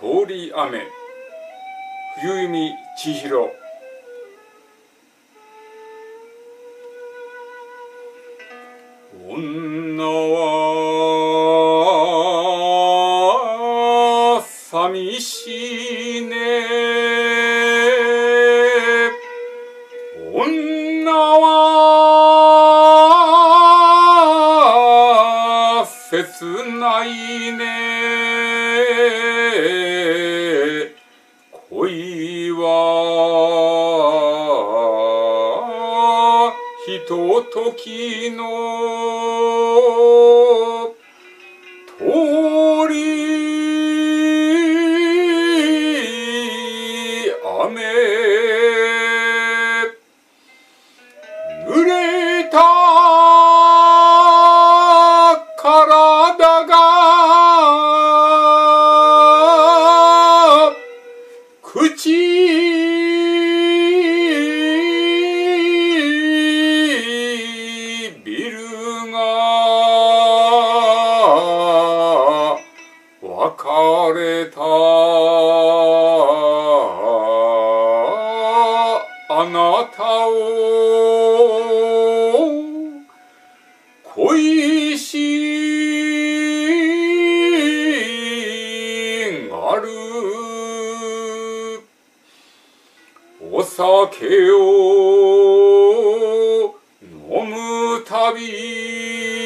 通り雨冬弓ちひろ。女は寂しいね、女は切ないね、恋はひとときの通り雨、濡れた体が唇が別れた、あなたを恋しがる。お酒を飲むたび